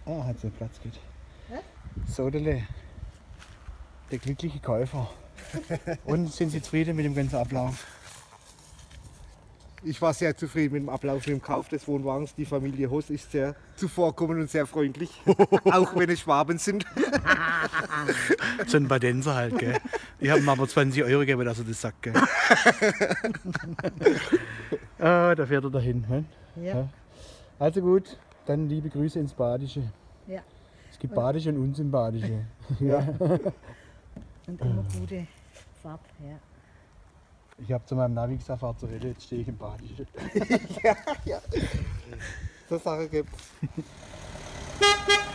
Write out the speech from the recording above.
Ah, hat es einen Platz geht. Hä? Sodele. Der glückliche Käufer. Und sind Sie zufrieden mit dem ganzen Ablauf? Ich war sehr zufrieden mit dem Ablauf, mit dem Kauf des Wohnwagens. Die Familie Hoss ist sehr zuvorkommend und sehr freundlich, auch wenn es Schwaben sind. So ein Badenser halt, gell? Ich habe ihm aber 20 Euro gegeben, dass er das sagt, gell? Ah, da fährt er dahin. Hein? Ja. Also gut, dann liebe Grüße ins Badische. Ja. Es gibt Badische und Unsympathische. Ja. Und immer gute Fahrt. Ja. Ich habe zu meinem Navi gesagt, fahr zur Hölle, jetzt stehe ich im Badische. Ja. So Sache gibt's.